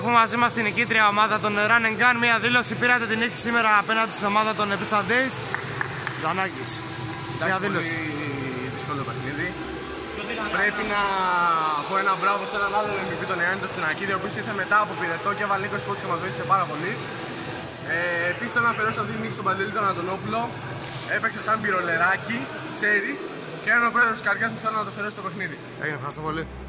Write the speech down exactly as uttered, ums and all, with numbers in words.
Έχουμε μαζί μας την νικήτρια ομάδα των Run and Gun. Μία δήλωση, πήρατε την νίκη σήμερα απέναντι στην ομάδα των Pizza Days. Τζανάκης. Μία δήλωση. Πολύ δύσκολο παιχνίδι. Πρέπει να πω ένα μπράβο σε έναν άλλον εμ βι πι, τον Ιωάννη τον Τσινακίδη, ο οποίος ήρθε μετά από πυρετό και έβαλε είκοσι πόντους και μας βοήθησε πάρα πολύ. Ε, επίσης θέλω να αφαιρέσω αυτή τη νίκη στον Παντελή τον Αντωνόπουλο. Έπαιξε σαν πυρολεράκι, ξέρει, και έναν ο πρόεδρος της καρδιάς μου θέλω να το αφαιρέσω στο παιχνίδι. Έγινε, ευχαριστώ πολύ.